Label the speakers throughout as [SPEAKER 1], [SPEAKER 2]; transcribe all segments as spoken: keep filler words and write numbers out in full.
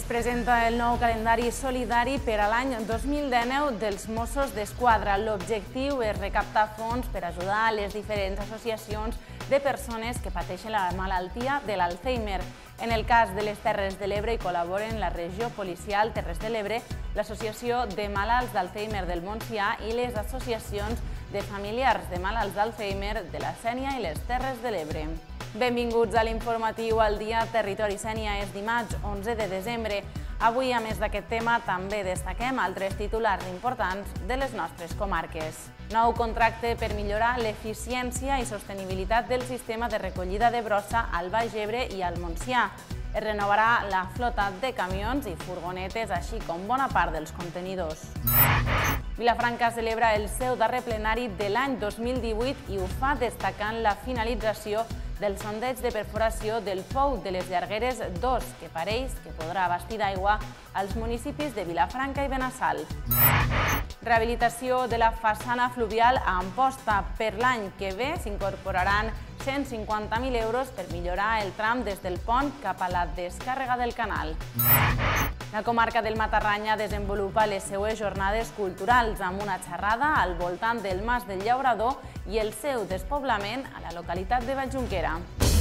[SPEAKER 1] Es presenta el nou calendari solidari per a l'any dos mil dinou dels Mossos d'Esquadra. L'objectiu és recaptar fons per ajudar a les diferents associacions de persones que pateixen la malaltia de l'Alzheimer. En el cas de les Terres de l'Ebre hi col·laboren la Regió Policial Terres de l'Ebre, l'Associació de Malalts d'Alzheimer del Montsià i les associacions de familiars de malalts d'Alzheimer de la Sénia i les Terres de l'Ebre. Benvinguts a l'informatiu al dia Territori Sénia. És dimarts onze de desembre. Avui, a més d'aquest tema, també destaquem altres titulars importants de les nostres comarques. Nou contracte per millorar l'eficiència i sostenibilitat del sistema de recollida de brossa al Baix Ebre i al Montsià. Es renovarà la flota de camions i furgonetes, així com bona part dels contenidors. Vilafranca celebra el seu darrer plenari de l'any dos mil divuit i ho fa destacant la finalització del sondeig de perforació del pou de les Llargueres dos, que pareix que podrà abastir d'aigua als municipis de Vilafranca i Benassal. Rehabilitació de la façana fluvial a Amposta. Per l'any que ve s'incorporaran cent cinquanta mil euros per millorar el tram des del pont cap a la descàrrega del canal. La comarca del Matarranya desenvolupa les seues jornades culturals amb una xerrada al voltant del Mas del Llaurador i el seu despoblament a la localitat de Valljunquera.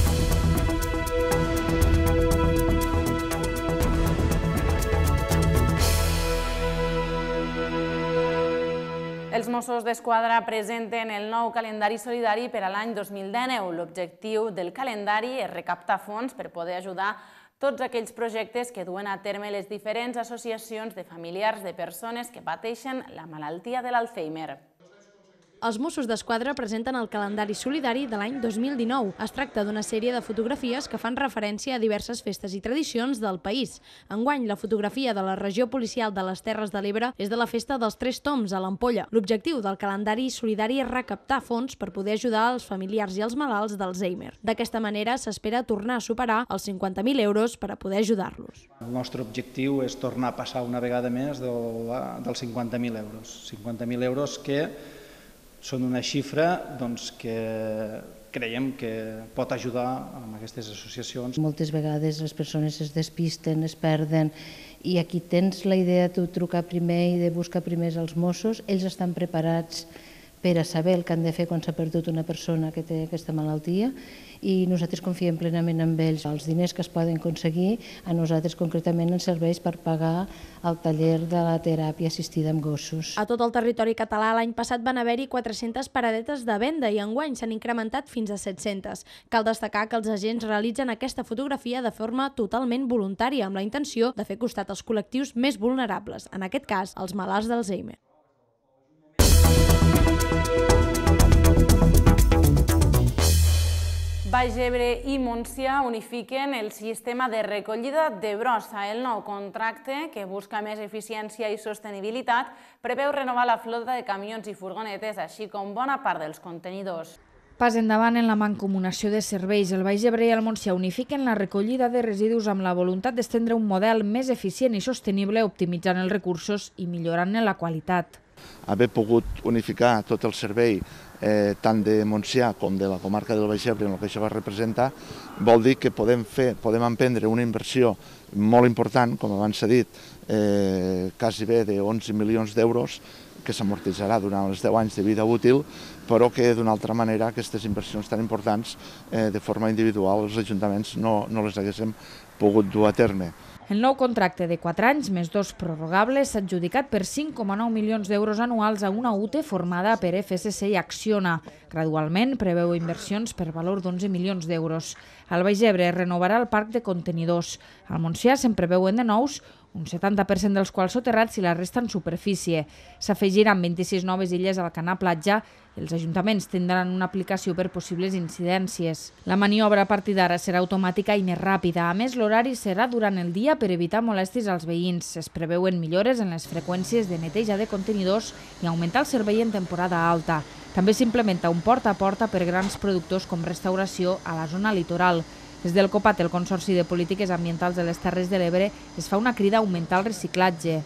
[SPEAKER 1] Els Mossos d'Esquadra presenten el nou calendari solidari per a l'any dos mil dinou. L'objectiu del calendari és recaptar fons per poder ajudar tots aquells projectes que duen a terme les diferents associacions de familiars de persones que pateixen la malaltia de l'Alzheimer.
[SPEAKER 2] Els Mossos d'Esquadra presenten el calendari solidari de l'any dos mil dinou. Es tracta d'una sèrie de fotografies que fan referència a diverses festes i tradicions del país. Enguany, la fotografia de la Regió Policial de les Terres de l'Ebre és de la Festa dels Tres Tombs, a l'Ampolla. L'objectiu del calendari solidari és recaptar fons per poder ajudar els familiars i els malalts d'Alzheimer. D'aquesta manera, s'espera tornar a superar els cinquanta mil euros per a poder ajudar-los.
[SPEAKER 3] El nostre objectiu és tornar a passar una vegada més dels cinquanta mil euros. cinquanta mil euros que són una xifra que creiem que pot ajudar en aquestes associacions.
[SPEAKER 4] Moltes vegades les persones es despisten, es perden, i aquí tens la idea de trucar primer i de buscar primer els Mossos. Ells estan preparats per a saber el que han de fer quan s'ha perdut una persona que té aquesta malaltia, i nosaltres confiem plenament en ells. Els diners que es poden aconseguir a nosaltres concretament ens serveix per pagar el taller de la teràpia assistida amb gossos.
[SPEAKER 2] A tot el territori català l'any passat van haver-hi quatre-centes paradetes de venda i enguany s'han incrementat fins a set-centes. Cal destacar que els agents realitzen aquesta fotografia de forma totalment voluntària, amb la intenció de fer costat als col·lectius més vulnerables, en aquest cas els malalts d'Alzheimer.
[SPEAKER 1] Baix Ebre i Montsià unifiquen el sistema de recollida de brossa. El nou contracte, que busca més eficiència i sostenibilitat, preveu renovar la flota de camions i furgonetes, així com bona part dels contenidors.
[SPEAKER 5] Pas endavant en la mancomunació de serveis. El Baix Ebre i el Montsià unifiquen la recollida de residus amb la voluntat d'estendre un model més eficient i sostenible, optimitzant els recursos i millorant-ne la qualitat.
[SPEAKER 6] Haver pogut unificar tot el servei Eh, tant de Montsià com de la comarca del Baix Ebre en el que això va representar, vol dir que podem fer, podem emprendre una inversió molt important, com abans s'ha dit, eh, quasi bé d'onze milions d'euros, que s'amortitzarà durant els deu anys de vida útil, però que d'una altra manera aquestes inversions tan importants eh, de forma individual els ajuntaments no, no les haguéssim pogut dur a terme.
[SPEAKER 5] El nou contracte de quatre anys més dos prorrogables s'ha adjudicat per cinc coma nou milions d'euros anuals a una U T E formada per F S C i Acciona. Gradualment preveu inversions per valor d'onze milions d'euros. Al Baix Ebre es renovarà el parc de contenidors. Al Montsià se'n preveuen de nous, un setanta per cent dels quals soterrats i la resta en superfície. S'afegiran vint-i-sis noves illes al canal platja i els ajuntaments tindran una aplicació per possibles incidències. La maniobra a partir d'ara serà automàtica i més ràpida. A més, l'horari serà durant el dia per evitar molèsties als veïns. Es preveuen millores en les freqüències de neteja de contenidors i augmentar el servei en temporada alta. També s'implementa un porta a porta per grans productors com restauració a la zona litoral. Des del COPAT, el Consorci de Polítiques Ambientals de les Terres de l'Ebre, es fa una crida a augmentar el reciclatge.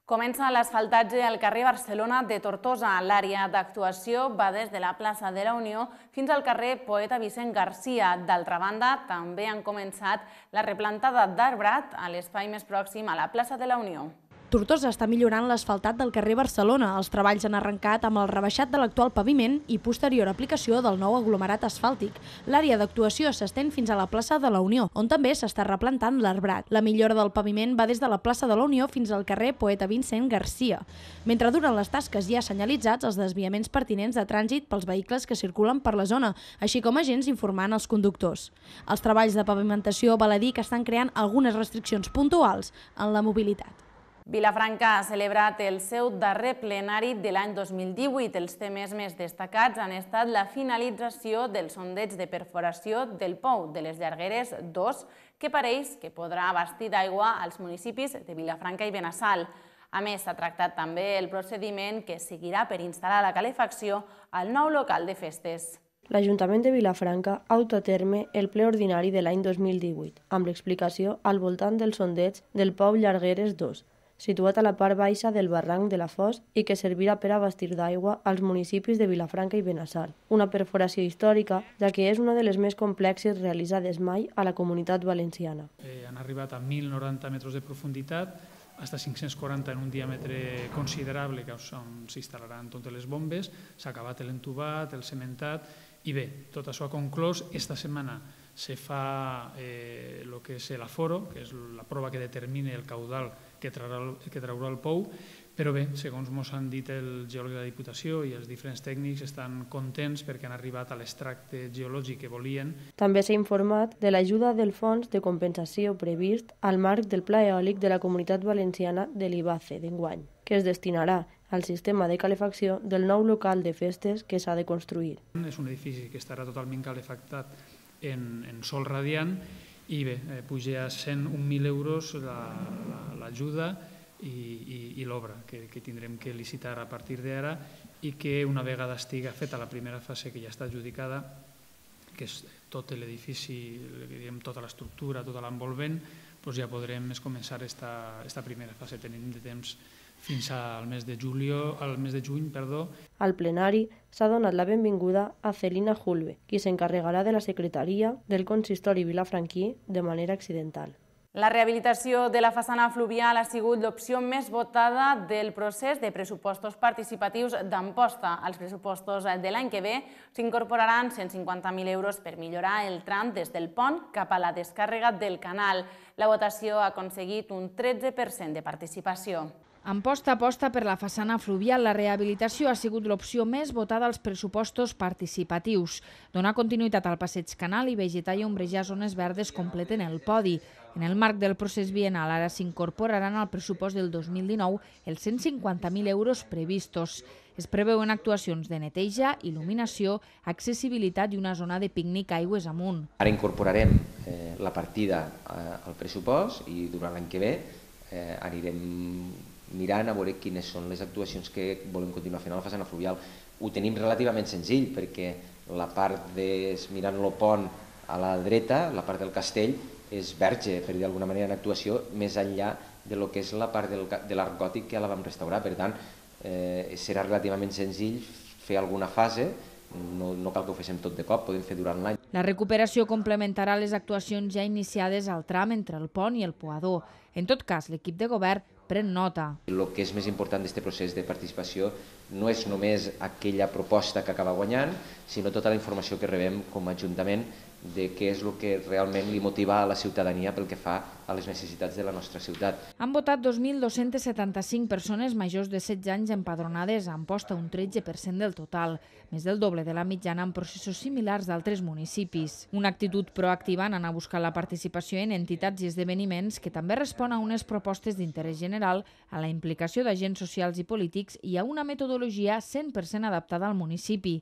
[SPEAKER 1] Comença l'asfaltatge al carrer Barcelona de Tortosa. L'àrea d'actuació va des de la plaça de la Unió fins al carrer Poeta Vicent Garcia. D'altra banda, també han començat la replantada d'arbrat a l'espai més pròxim a la plaça de la Unió.
[SPEAKER 2] Tortosa està millorant l'asfaltat del carrer Barcelona. Els treballs han arrencat amb el rebaixat de l'actual paviment i posterior aplicació del nou aglomerat asfàltic. L'àrea d'actuació s'estén fins a la plaça de la Unió, on també s'està replantant l'arbrat. La millora del paviment va des de la plaça de la Unió fins al carrer Poeta Vicent Garcia. Mentre duren les tasques hi ha senyalitzats els desviaments pertinents de trànsit pels vehicles que circulen per la zona, així com agents informant els conductors. Els treballs de pavimentació val a dir que estan creant algunes restriccions puntuals en la mobilitat.
[SPEAKER 1] Vilafranca ha celebrat el seu darrer plenari de l'any dos mil divuit. Els temes més destacats han estat la finalització del sondeig de perforació del pou de les Llargueres dos, que pareix que podrà abastir d'aigua als municipis de Vilafranca i Benassal. A més, s'ha tractat també el procediment que seguirà per instal·lar la calefacció al nou local de festes.
[SPEAKER 7] L'Ajuntament de Vilafranca ha dut a terme el ple ordinari de l'any dos mil divuit, amb l'explicació al voltant del sondeig del pou Llargueres dos, situat a la part baixa del barranc de la Fos i que servirà per abastir d'aigua als municipis de Vilafranca i Benassal. Una perforació històrica, ja que és una de les més complexes realitzades mai a la Comunitat Valenciana.
[SPEAKER 8] Eh, han arribat a mil noranta metres de profunditat, fins a cinc-cents quaranta en un diàmetre considerable, que on s'instal·laran totes les bombes. S'ha acabat l'entubat, el cementat, i bé, tot això ha conclòs. Esta setmana se fa el eh, que és l'aforo, que és la prova que determina el caudal que traurà el, que traurà el pou, però bé, segons ens han dit el geòleg de la Diputació i els diferents tècnics, estan contents perquè han arribat a l'extracte geològic que volien.
[SPEAKER 7] També s'ha informat de l'ajuda del fons de compensació previst al marc del Pla Eòlic de la Comunitat Valenciana de l'Ibace d'enguany, que es destinarà al sistema de calefacció del nou local de festes que s'ha de construir.
[SPEAKER 8] És un edifici que estarà totalment calefactat en, en sol radiant i bé, eh, puja a cent un mil euros l'ajuda la, la, i, i, i l'obra que, que tindrem que licitar a partir d'ara i que una vegada estiga feta la primera fase que ja està adjudicada, que és tot l'edifici, tota l'estructura, tota l'envolvent, doncs ja podrem començar aquesta primera fase. Tenim de temps fins al mes de juliol, al mes de juny, perdó.
[SPEAKER 7] Al plenari s'ha donat la benvinguda a Celina Julve, qui s'encarregarà de la secretaria del consistori vilafranquí de manera accidental.
[SPEAKER 1] La rehabilitació de la façana fluvial ha sigut l'opció més votada del procés de pressupostos participatius d'Amposta. Als pressupostos de l'any que ve s'incorporaran cent cinquanta mil euros per millorar el tram des del pont cap a la descàrrega del canal. La votació ha aconseguit un tretze per cent de participació.
[SPEAKER 5] Amposta aposta per la façana fluvial. La rehabilitació ha sigut l'opció més votada als pressupostos participatius. Donar continuïtat al passeig canal i vegetar i ombrejar zones verdes completen el podi. En el marc del procés bienal ara s'incorporaran al pressupost del dos mil dinou els cent cinquanta mil euros previstos. Es preveuen actuacions de neteja, il·luminació, accessibilitat i una zona de pícnic aigües amunt.
[SPEAKER 9] Ara incorporarem eh, la partida eh, al pressupost i durant l'any que ve eh, anirem mirant a veure quines són les actuacions que volem continuar fent a la façana fluvial. Ho tenim relativament senzill perquè la part de mirant el pont a la dreta, la part del castell, és verge, per dir d'alguna manera, en actuació més enllà de lo que és la part del, de l'arc gòtic que ja la vam restaurar. Per tant, eh, serà relativament senzill fer alguna fase, no, no cal que ho féssim tot de cop, podem fer durant l'any.
[SPEAKER 5] La recuperació complementarà les actuacions ja iniciades al tram entre el pont i el Poador. En tot cas, l'equip de govern pren nota.
[SPEAKER 9] El que és més important d'aquest procés de participació no és només aquella proposta que acaba guanyant, sinó tota la informació que rebem com a Ajuntament de què és el que realment li motiva a la ciutadania pel que fa a les necessitats de la nostra ciutat.
[SPEAKER 5] Han votat dos mil dos-cents setanta-cinc persones majors de setze anys empadronades, a Amposta un tretze per cent del total, més del doble de la mitjana en processos similars d'altres municipis. Una actitud proactiva en anar a buscar la participació en entitats i esdeveniments que també respon a unes propostes d'interès general, a la implicació d'agents socials i polítics i a una metodologia cent per cent adaptada al municipi.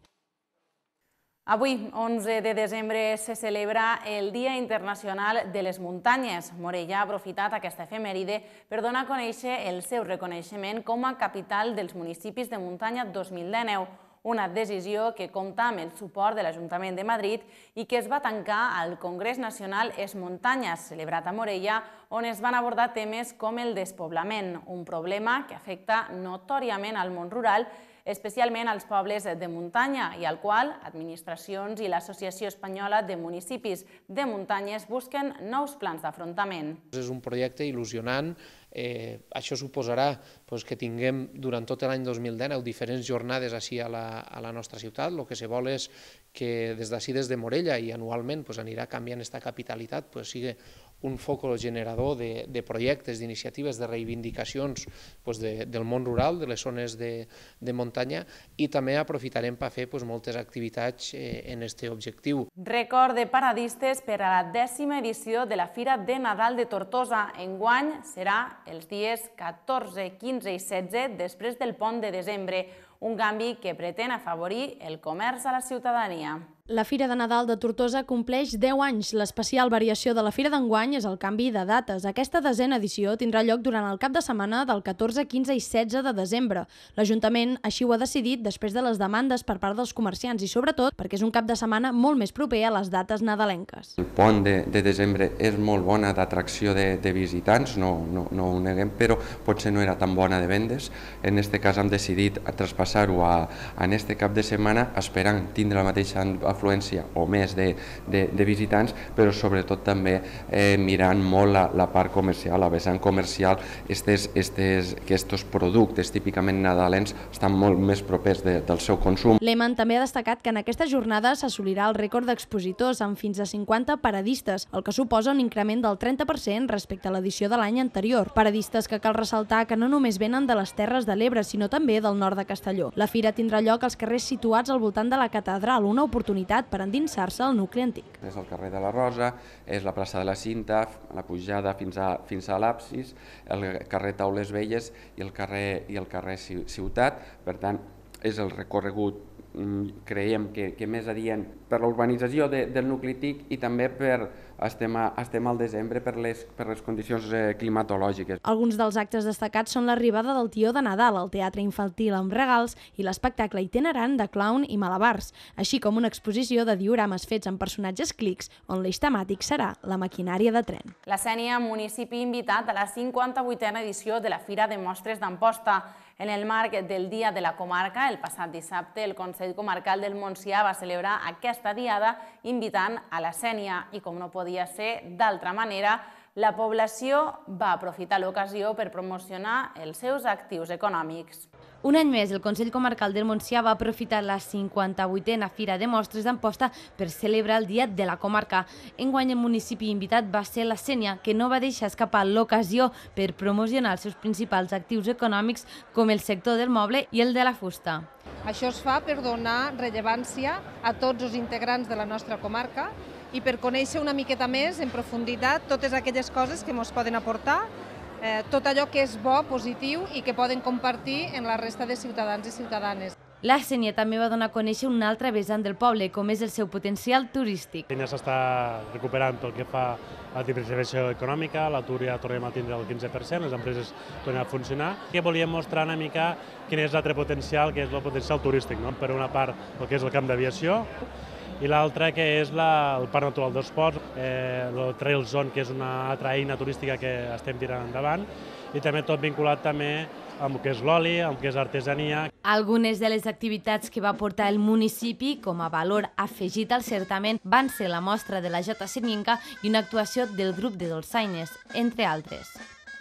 [SPEAKER 1] Avui, onze de desembre, se celebra el Dia Internacional de les Muntanyes. Morella ha aprofitat aquesta efemèride per donar a conèixer el seu reconeixement com a capital dels municipis de muntanya dos mil dinou, una decisió que compta amb el suport de l'Ajuntament de Madrid i que es va tancar al Congrés Nacional Es Muntanyes, celebrat a Morella, on es van abordar temes com el despoblament, un problema que afecta notòriament al món rural, especialment als pobles de muntanya i al qual administracions i l'Associació Espanyola de Municipis de Muntanyes busquen nous plans d'afrontament.
[SPEAKER 10] És un projecte il·lusionant. Això suposarà que tinguem durant tot l'any dos mil dinou diferents jornades així a la nostra ciutat. El que se vol és que des d'ací, des de Morella, i anualment anirà canviant aquesta capitalitat, sigui un foc generador de projectes, d'iniciatives, de reivindicacions del món rural, de les zones de muntanya, i també aprofitarem per fer moltes activitats en aquest objectiu.
[SPEAKER 1] Rècord de paradistes per a la dècima edició de la Fira de Nadal de Tortosa. Enguany serà els dies catorze, quinze i setze després del pont de desembre, un canvi que pretén afavorir el comerç a la ciutadania.
[SPEAKER 2] La Fira de Nadal de Tortosa compleix deu anys. L'especial variació de la Fira d'enguany és el canvi de dates. Aquesta desena edició tindrà lloc durant el cap de setmana del catorze, quinze i setze de desembre. L'Ajuntament així ho ha decidit després de les demandes per part dels comerciants i sobretot perquè és un cap de setmana molt més proper a les dates nadalenques.
[SPEAKER 11] El pont de desembre és molt bona d'atracció de visitants, no ho neguem, però potser no era tan bona de vendes. En aquest cas hem decidit traspassar-ho a aquest cap de setmana esperant tindre la mateixa afluència o més de visitants, però sobretot també mirant molt la part comercial, la vessant comercial, que aquests productes típicament nadalens estan molt més propers del seu consum.
[SPEAKER 2] Lehmann també ha destacat que en aquesta jornada s'assolirà el rècord d'expositors amb fins a cinquanta paradistes, el que suposa un increment del trenta per cent respecte a l'edició de l'any anterior. Paradistes que cal ressaltar que no només venen de les Terres de l'Ebre, sinó també del nord de Castelló. La fira tindrà lloc als carrers situats al voltant de la catedral, una oportunitat per endinsar-se al nucli antic.
[SPEAKER 11] És el carrer de la Rosa, és la plaça de la Cinta, la pujada fins a l'absis, el carrer Taules Velles i el carrer Ciutat. Per tant, és el recorregut, creiem que més adient per l'urbanització del nucli antic i també per estem al desembre per les condicions climatològiques.
[SPEAKER 2] Alguns dels actes destacats són l'arribada del Tió de Nadal, el teatre infantil amb regals i l'espectacle itinerant de clown i malabars, així com una exposició de diorames fets amb personatges clics, on l'eix temàtic serà la maquinària de tren.
[SPEAKER 1] La Sénia, municipi invitat a la cinquanta-vuitena edició de la Fira de Mostres d'Amposta. En el marc del Dia de la Comarca, el passat dissabte, el Consell Comarcal del Montsià va celebrar aquesta diada invitant a la Sénia i, com no podia ser d'altra manera, la població va aprofitar l'ocasió per promocionar els seus actius econòmics.
[SPEAKER 12] Un any més, el Consell Comarcal del Montsià va aprofitar la cinquanta-vuitena Fira de Mostres d'Amposta per celebrar el Dia de la Comarca. Enguany, el municipi invitat va ser la Sénia, que no va deixar escapar l'ocasió per promocionar els seus principals actius econòmics com el sector del moble i el de la fusta.
[SPEAKER 13] Això es fa per donar rellevància a tots els integrants de la nostra comarca i per conèixer una miqueta més en profunditat totes aquelles coses que ens poden aportar, tot allò que és bo, positiu i que poden compartir en la resta de ciutadans i ciutadanes.
[SPEAKER 12] La Sénia també va donar a conèixer una altra vessant del poble, com és el seu potencial turístic.
[SPEAKER 14] Ja s'està recuperant pel que fa a la diversificació econòmica, l'atur ja tornem a tindre el quinze per cent, les empreses tornen a funcionar. I volíem mostrar una mica quin és l'altre potencial, que és el potencial turístic. Per una part, el que és el camp d'aviació, i l'altra que és el Parc Natural dels Ports, el Trail Zone, que és una altra eina turística que estem tirant endavant, i també tot vinculat també amb el que és l'oli, amb el que és artesania.
[SPEAKER 12] Algunes de les activitats que va portar el municipi com a valor afegit al certamen van ser la mostra de la Jota Seninca i una actuació del grup de dolçaines, entre altres.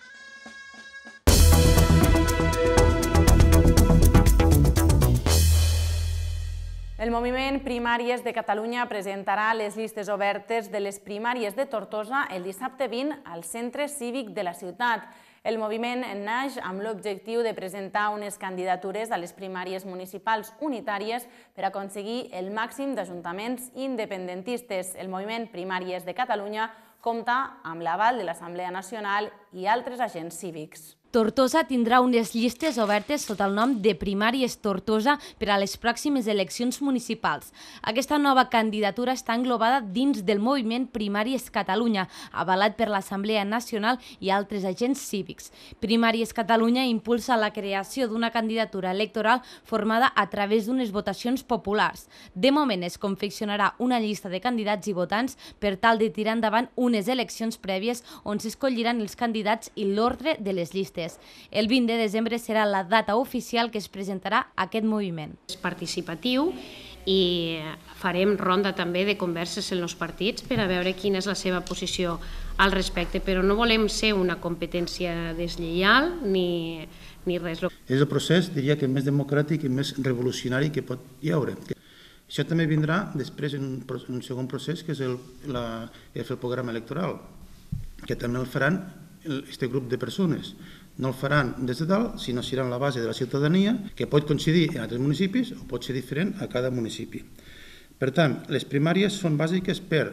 [SPEAKER 1] El moviment Primàries de Catalunya presentarà les llistes obertes de les primàries de Tortosa el dissabte vint al centre cívic de la ciutat. El moviment naix amb l'objectiu de presentar unes candidatures a les primàries municipals unitàries per aconseguir el màxim d'ajuntaments independentistes. El moviment Primàries de Catalunya compta amb l'aval de l'Assemblea Nacional i altres agents cívics.
[SPEAKER 12] Tortosa tindrà unes llistes obertes sota el nom de Primàries Tortosa per a les pròximes eleccions municipals. Aquesta nova candidatura està englobada dins del moviment Primàries Catalunya, avalat per l'Assemblea Nacional i altres agents cívics. Primàries Catalunya impulsa la creació d'una candidatura electoral formada a través d'unes votacions populars. De moment es confeccionarà una llista de candidats i votants per tal de tirar endavant unes eleccions prèvies on s'escolliran els candidats i l'ordre de les llistes. El vint de desembre serà la data oficial que es presentarà aquest moviment.
[SPEAKER 15] És participatiu i farem ronda també de converses en els partits per a veure quina és la seva posició al respecte, però no volem ser una competència deslleial ni, ni res.
[SPEAKER 16] És el procés, diria que més democràtic i més revolucionari que pot hi haure. Això també vindrà després en un segon procés, que és el, la, el programa electoral, que també el faran aquest grup de persones. No el faran des de dalt, sinó seran la base de la ciutadania, que pot coincidir en altres municipis o pot ser diferent a cada municipi. Per tant, les primàries són bàsiques per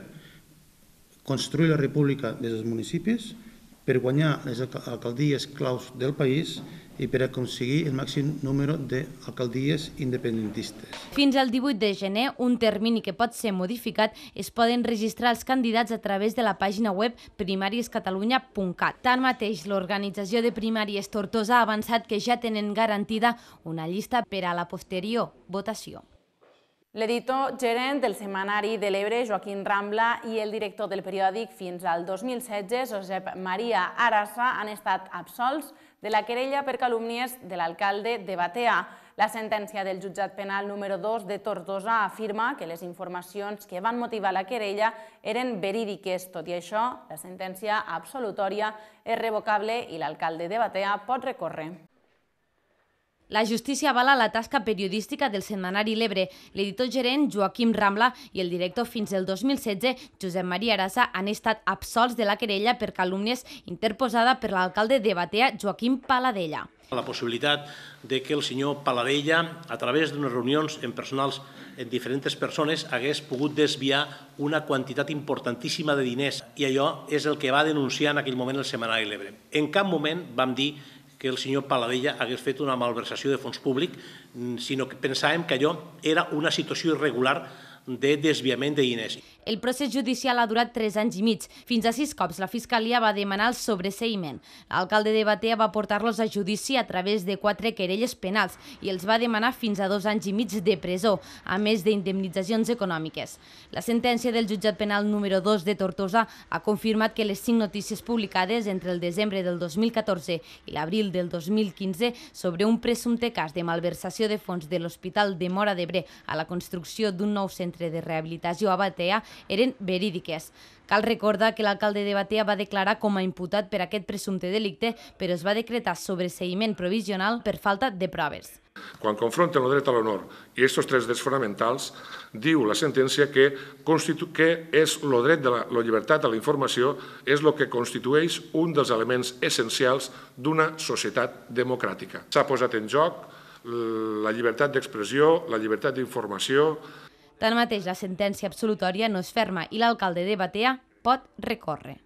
[SPEAKER 16] construir la república des dels municipis, per guanyar les alcaldies claus del país i per aconseguir el màxim número d'alcaldies independentistes.
[SPEAKER 12] Fins al divuit de gener, un termini que pot ser modificat, es poden registrar els candidats a través de la pàgina web primàries catalunya punt cat. Tanmateix, l'organització de Primàries Tortosa ha avançat que ja tenen garantida una llista per a la posterior votació.
[SPEAKER 1] L'editor gerent del Setmanari de l'Ebre, Joaquim Rambla, i el director del periòdic fins al dos mil setze, Josep Maria Arassa, han estat absolts de la querella per calúmnies de l'alcalde de Batea. La sentència del jutjat penal número dos de Tortosa afirma que les informacions que van motivar la querella eren verídiques. Tot i això, la sentència absolutòria és revocable i l'alcalde de Batea pot recórrer.
[SPEAKER 12] La justícia avala la tasca periodística del Setmanari L'Ebre. L'editor gerent, Joaquim Rambla, i el director fins al dos mil setze, Josep Maria Arassa, han estat absolts de la querella per calúmnies interposada per l'alcalde de Batea, Joaquim Paladella.
[SPEAKER 17] La possibilitat de que el senyor Paladella, a través d'unes reunions en personals en diferents persones, hagués pogut desviar una quantitat importantíssima de diners. I allò és el que va denunciar en aquell moment el Setmanari L'Ebre. En cap moment vam dir que el senyor Paladella hagués fet una malversació de fons públic, sinó que pensàvem que allò era una situació irregular de desviament de diners.
[SPEAKER 12] El procés judicial ha durat tres anys i mig. Fins a sis cops la Fiscalia va demanar el sobreseïment. L'alcalde de Batea va portar-los a judici a través de quatre querelles penals i els va demanar fins a dos anys i mig de presó, a més d'indemnitzacions econòmiques. La sentència del jutjat penal número dos de Tortosa ha confirmat que les cinc notícies publicades entre el desembre del dos mil catorze i l'abril del dos mil quinze sobre un presumpte cas de malversació de fons de l'Hospital de Móra d'Ebre a la construcció d'un nou centre de rehabilitació a Batea eren verídiques. Cal recordar que l'alcalde de Batea va declarar com a imputat per aquest presumpte delicte, però es va decretar sobreseïment provisional per falta de proves.
[SPEAKER 18] Quan confronten el dret a l'honor i aquests tres drets fonamentals, diu la sentència que, que és el dret de la, la llibertat a la informació és el que constitueix un dels elements essencials d'una societat democràtica. S'ha posat en joc la llibertat d'expressió, la llibertat d'informació.
[SPEAKER 12] Tanmateix, la sentència absolutòria no és ferma i l'alcalde de Batea pot recórrer.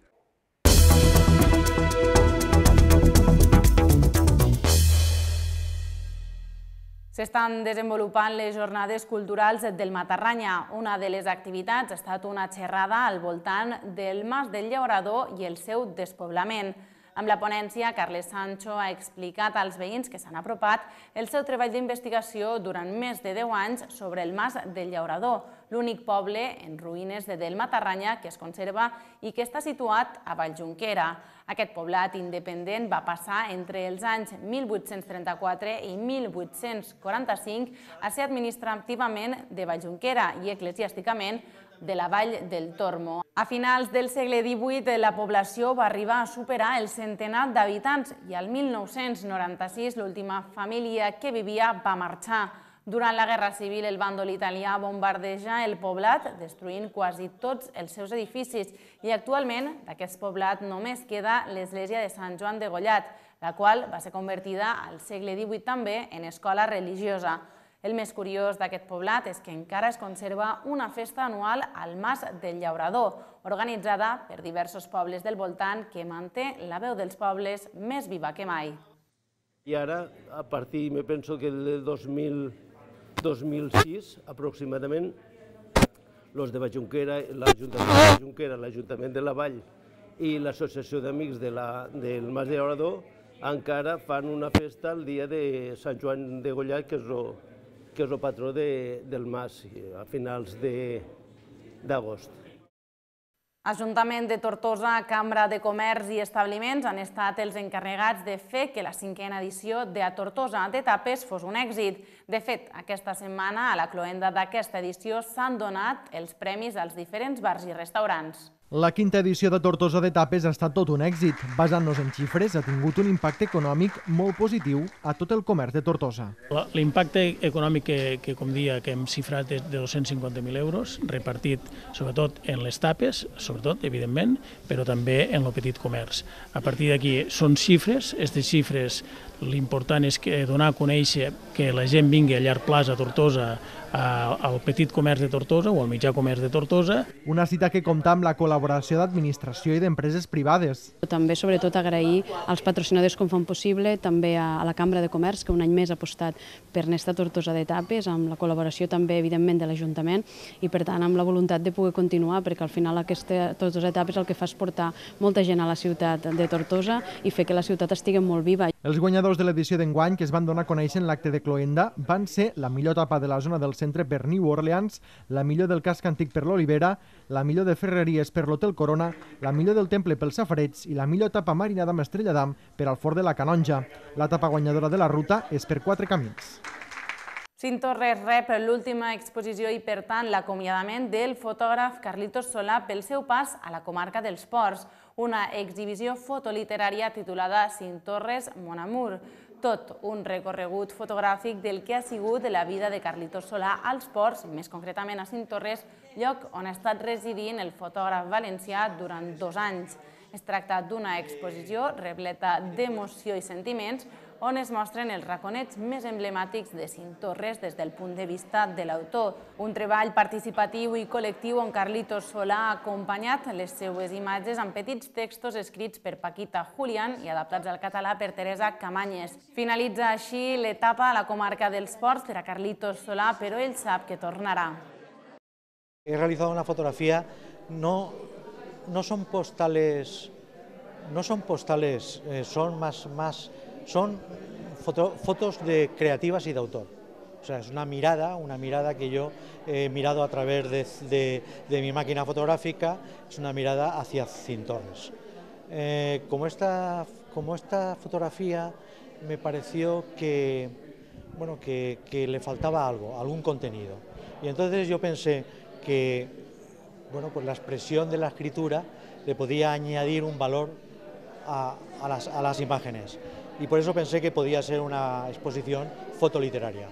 [SPEAKER 1] S'estan desenvolupant les jornades culturals del Matarranya. Una de les activitats ha estat una xerrada al voltant del Mas del Llaurador i el seu despoblament. Amb la ponència, Carles Sancho ha explicat als veïns que s'han apropat el seu treball d'investigació durant més de deu anys sobre el Mas del Llaurador, l'únic poble en ruïnes del Matarranya que es conserva i que està situat a Valljunquera. Aquest poblat independent va passar entre els anys mil vuit-cents trenta-quatre i mil vuit-cents quaranta-cinc a ser administrativament de Valljunquera i eclesiàsticament de la Vall del Tormo. A finals del segle divuit, la població va arribar a superar el centenar d'habitants i al mil nou-cents noranta-sis l'última família que vivia va marxar. Durant la Guerra Civil, el bàndol italià bombardeja el poblat, destruint quasi tots els seus edificis, i actualment d'aquest poblat només queda l'església de Sant Joan de Gollat, la qual va ser convertida al segle divuit també en escola religiosa. El més curiós d'aquest poblat és que encara es conserva una festa anual al Mas del Llaurador, organitzada per diversos pobles del voltant que manté la veu dels pobles més viva que mai.
[SPEAKER 19] I ara, a partir, me penso que del dos mil sis, aproximadament, els de Bajunquera, l'Ajuntament de Bajunquera, l'Ajuntament de la Vall i l'Associació d'Amics del Mas de Llaurador encara fan una festa el dia de Sant Joan de Gollat, que és el patró del Mas, a finals d'agost.
[SPEAKER 1] Ajuntament de Tortosa, Cambra de Comerç i Establiments han estat els encarregats de fer que la cinquena edició de A Tortosa de Tapes fos un èxit. De fet, aquesta setmana, a la cloenda d'aquesta edició, s'han donat els premis als diferents bars i restaurants.
[SPEAKER 20] La quinta edició de Tortosa de Tapes ha estat tot un èxit. Basant-nos en xifres, ha tingut un impacte econòmic molt positiu a tot el comerç de Tortosa.
[SPEAKER 21] L'impacte econòmic que, que com dia, que hem xifrat és de dos-cents cinquanta mil euros, repartit sobretot en les tapes, sobretot, evidentment, però també en el petit comerç. A partir d'aquí són xifres, aquestes xifres l'important és que donar a conèixer que la gent vingui a Llar Plaça, a Tortosa, al petit comerç de Tortosa o al mitjà comerç de Tortosa.
[SPEAKER 20] Una cita que compta amb la col·laboració d'administració i d'empreses privades.
[SPEAKER 22] També, sobretot, agrair als patrocinadors que ho fan possible, també a la Cambra de Comerç, que un any més ha apostat per aquesta Tortosa de Tapes, amb la col·laboració també, evidentment, de l'Ajuntament i, per tant, amb la voluntat de poder continuar, perquè al final aquesta Tortosa de Tapes el que fa és portar molta gent a la ciutat de Tortosa i fer que la ciutat estigui molt viva.
[SPEAKER 20] Els guanyadors de l'edició d'enguany, que es van donar a conèixer en l'acte de cloenda, van ser la millor tapa de la zona del centre per New Orleans, la millor del casc antic per l'Olivera, la millor de ferreries per l'Hotel Corona, la millor del temple pels safarets i la millor tapa marinada amb estrella d'am per al Fort de la Canonja. La tapa guanyadora de la ruta és per Quatre Camins.
[SPEAKER 1] Cintorres rep l'última exposició i, per tant, l'acomiadament del fotògraf Carlitos Solà pel seu pas a la comarca dels Ports, una exhibició fotoliterària titulada Cintorres Mon Amour. Tot un recorregut fotogràfic del que ha sigut la vida de Carlitos Solà als Ports, més concretament a Cintorres, lloc on ha estat residint el fotògraf valencià durant dos anys. Es tracta d'una exposició repleta d'emoció i sentiments on es mostren els raconets més emblemàtics de Cintorres des del punt de vista de l'autor. Un treball participatiu i col·lectiu on Carlitos Solà ha acompanyat les seues imatges amb petits textos escrits per Paquita Julián i adaptats al català per Teresa Camanyes. Finalitza així l'etapa a la comarca dels Ports per a Carlitos Solà, però ell sap que tornarà.
[SPEAKER 23] He realizado una fotografía, no, no son postales, no son postales, eh, son más, más son foto, fotos de creativas y de autor. O sea, es una mirada, una mirada que yo he mirado a través de, de, de mi máquina fotográfica, es una mirada hacia Cintorres. Eh, como, esta, como esta fotografía me pareció que, bueno, que, que le faltaba algo, algún contenido. Y entonces yo pensé que bueno, pues la expresión de la escritura le podía añadir un valor a, a, las, a las imágenes. Y por eso pensé que podía ser una exposición fotoliteraria.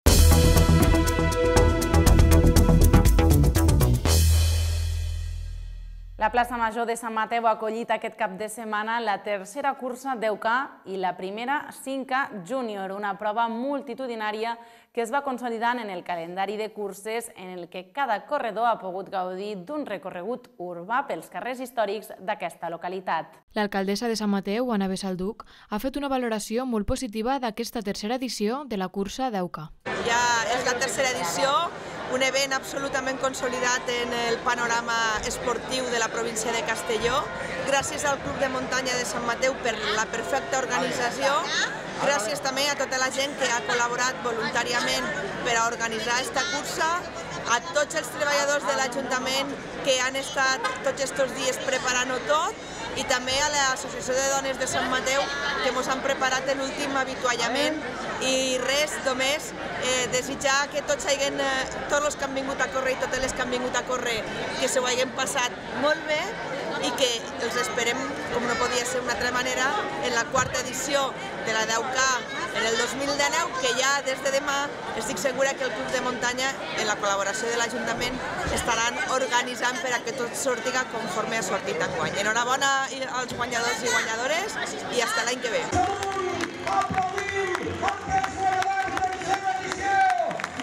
[SPEAKER 1] La plaça Major de Sant Mateu ha acollit aquest cap de setmana la tercera cursa deu K i la primera cinc K Júnior, una prova multitudinària que es va consolidant en el calendari de curses en el que cada corredor ha pogut gaudir d'un recorregut urbà pels carrers històrics d'aquesta localitat.
[SPEAKER 24] L'alcaldessa de Sant Mateu, Anna Besalduc, ha fet una valoració molt positiva d'aquesta tercera edició de la cursa deu K.
[SPEAKER 25] Ja és la tercera edició, un event absolutament consolidat en el panorama esportiu de la província de Castelló, gràcies al Club de Muntanya de Sant Mateu per la perfecta organització, gràcies també a tota la gent que ha col·laborat voluntàriament per a organitzar aquesta cursa, a tots els treballadors de l'Ajuntament que han estat tots aquests dies preparant-ho tot, i també a l'Associació de Dones de Sant Mateu que ens han preparat l'últim avituallament i res, només eh, desitjar que tots hagin, eh, tots els que han vingut a córrer i totes les que han vingut a córrer que s'ho hagin passat molt bé i que els esperem, com no podia ser d'una altra manera, en la quarta edició de la deu K en el dos mil dinou, que ja des de demà estic segura que el Club de Muntanya, en la col·laboració de l'Ajuntament, estaran organitzant per a que tot sortiga conforme ha sortit enguany. Enhorabona als guanyadors i guanyadores i fins l'any que ve.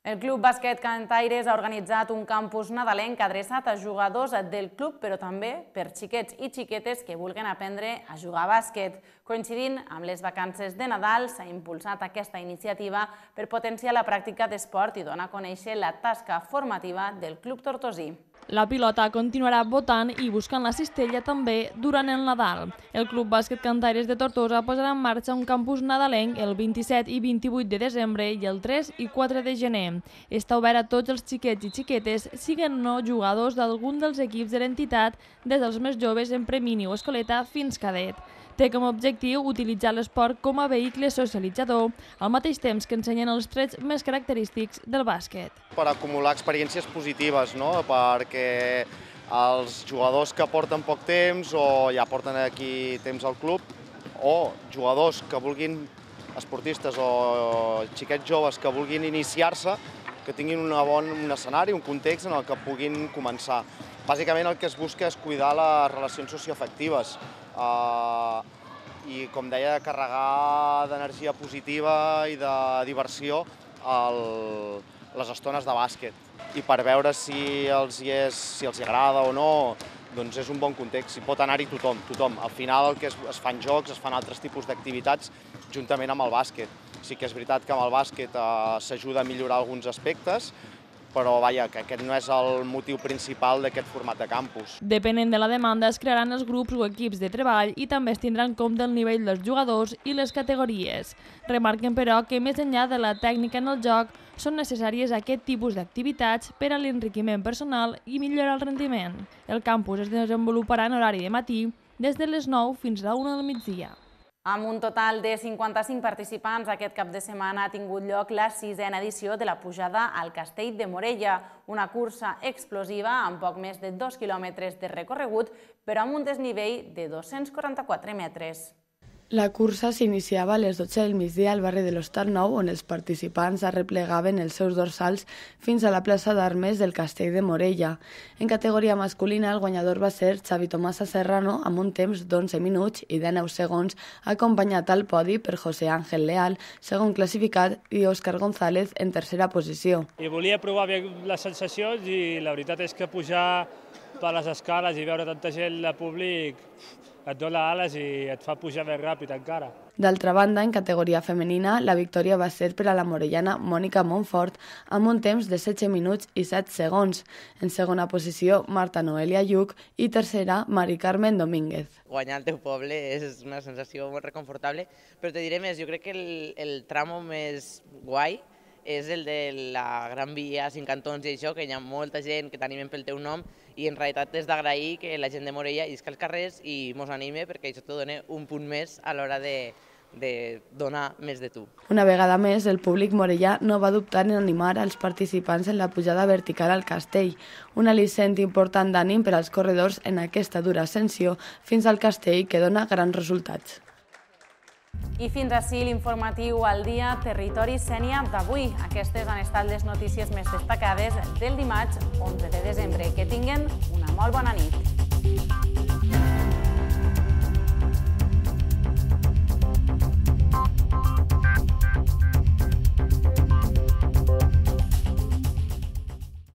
[SPEAKER 1] El Club Bàsquet Cantaires ha organitzat un campus nadalenc adreçat a jugadors del club, però també per xiquets i xiquetes que vulguin aprendre a jugar a bàsquet. Coincidint amb les vacances de Nadal, s'ha impulsat aquesta iniciativa per potenciar la pràctica d'esport i donar a conèixer la tasca formativa del Club Tortosí.
[SPEAKER 3] La pilota continuarà votant i buscant la cistella també durant el Nadal. El Club Bàsquet Cantaires de Tortosa posarà en marxa un campus nadalenc el vint-i-set i vint-i-vuit de desembre i el tres i quatre de gener. Està obert a tots els xiquets i xiquetes, siguen no jugadors d'algun dels equips de l'entitat, des dels més joves en premini o escoleta fins cadet. Té com a objectiu utilitzar l'esport com a vehicle socialitzador, al mateix temps que ensenyen els trets més característics del bàsquet.
[SPEAKER 4] Per acumular experiències positives, no? Perquè els jugadors que porten poc temps o ja porten aquí temps al club, o jugadors que vulguin, esportistes o xiquets joves que vulguin iniciar-se, que tinguin un bon un escenari, un context en el que puguin començar. Bàsicament el que es busca és cuidar les relacions socioafectives uh, i, com deia, carregar d'energia positiva i de diversió el, les estones de bàsquet. I per veure si els hi, és, si els hi agrada o no, doncs és un bon context. Hi pot anar-hi tothom, tothom. Al final el que es, es fan jocs, es fan altres tipus d'activitats juntament amb el bàsquet. Sí que és veritat que amb el bàsquet eh, s'ajuda a millorar alguns aspectes, però vaja, que aquest no és el motiu principal d'aquest format de campus.
[SPEAKER 3] Depenent de la demanda, es crearan els grups o equips de treball i també es tindrà en compte el nivell dels jugadors i les categories. Remarquen, però, que més enllà de la tècnica en el joc, són necessàries aquest tipus d'activitats per a l'enriquiment personal i millorar el rendiment. El campus es desenvoluparà en horari de matí, des de les nou fins a la una del migdia.
[SPEAKER 1] Amb un total de cinquanta-cinc participants, aquest cap de setmana ha tingut lloc la sisena edició de la pujada al Castell de Morella, una cursa explosiva amb poc més de dos quilòmetres de recorregut, però amb un desnivell de dos-cents quaranta-quatre metres.
[SPEAKER 6] La cursa s'iniciava a les dotze del migdia al barri de l'Hostal Nou, on els participants arreplegaven els seus dorsals fins a la plaça d'Armes del Castell de Morella. En categoria masculina, el guanyador va ser Xavi Tomasa Serrano, amb un temps d'onze minuts i dinou segons, acompanyat al podi per José Ángel Leal, segon classificat, i Òscar González en tercera posició.
[SPEAKER 7] I volia provar bé les sensacions i la veritat és que pujar per les escales i veure tanta gent de públic et dona ales i et fa pujar més ràpid encara.
[SPEAKER 6] D'altra banda, en categoria femenina, la victòria va ser per a la morellana Mònica Montfort amb un temps de setze minuts i set segons. En segona posició, Marta Noelia Lluc i tercera, Mari Carmen Domínguez.
[SPEAKER 8] Guanyar al teu poble és una sensació molt reconfortable, però te diré més, jo crec que el, el tramo més guai és el de la Gran Via, Cinc Cantons i això, que hi ha molta gent que t'animen pel teu nom i en realitat és d'agrair que la gent de Morella isca als carrers i mos anime perquè això te dona un punt més a l'hora de, de donar més de tu.
[SPEAKER 6] Una vegada més, el públic morellà no va dubtar en animar als participants en la pujada vertical al castell, un al·licient important d'ànim per als corredors en aquesta dura ascensió fins al castell que dona grans resultats.
[SPEAKER 1] I fins ací l'informatiu al dia Territori Sénia d'avui. Aquestes han estat les notícies més destacades del dimarts onze de desembre. Que tinguen una molt bona nit.